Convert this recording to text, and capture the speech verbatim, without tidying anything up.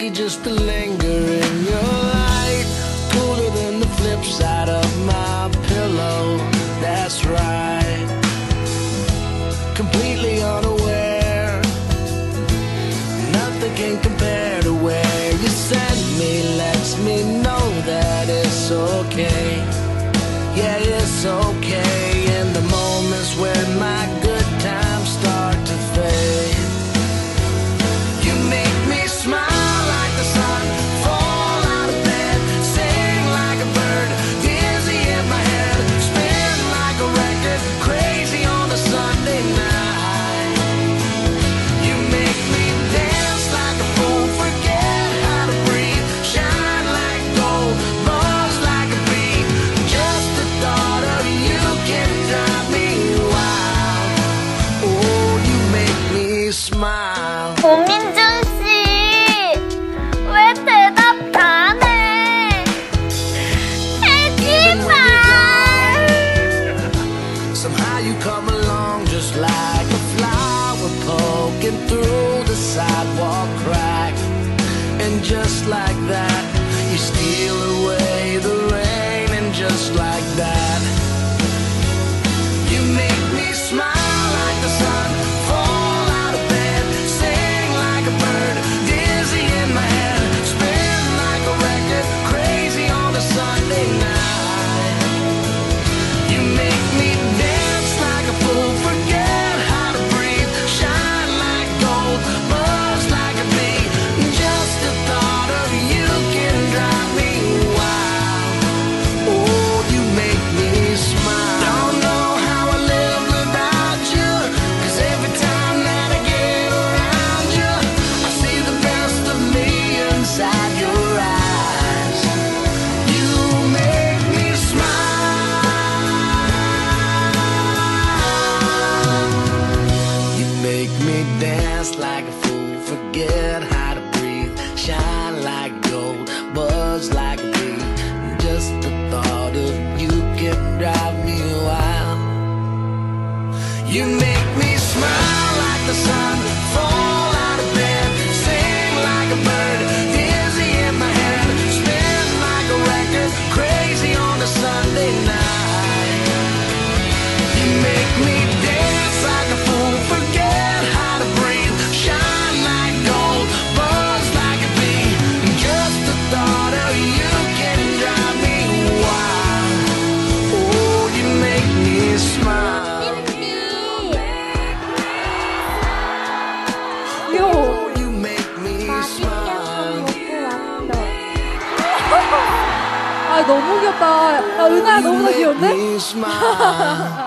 lucky just to linger in your light. Cooler than the flip side of my pillow. That's right. Completely unaware. Nothing can compare to where you send me. Lets me know that it's okay. Yeah, it's okay. In the moments when my good times start to fade, you make me smile like the sun, fall out of bed, sing like a bird, dizzy in my head, spin like a record, crazy on a Sunday night. You make me dance like a fool, forget how to breathe, shine like gold, buzz like a bee. Just the thought of you can drive me wild. Oh, you make me smile. 고민준 씨, 왜 대답 안 해? 해지 마. Somehow you come along just like a flower poking through the sidewalk crack, and just like that you steal away the rain, and just like that you make me smile like the sun, fall out of bed, sing like a bird, dizzy in my head, spin like a record, crazy on a Sunday night. You make me dance like a fool, forget how to breathe, shine like gold, buzz like a bee. Just the thought of you can drive me wild. Oh, you make me smile. Don't know how I live without you, 'cause every time that I get around you, I see the best of me inside your eyes. You make me smile. You make me dance like a fool, forget how to breathe, shine like gold, buzz like a bee. Just the thought of you can drive me wild. You make me smile like the sun, fall out of bed, sing like a bird, dizzy in my head, spin like a record, crazy on a Sunday night. You make me dance like a fool, forget how to breathe, shine like gold, buzz like a bee. Just the thought of you can drive me wild. Oh, you make me smile. 요. You make me smile. 아 너무 귀엽다. 야, 은하야 너무나 귀여운데? You make me smile.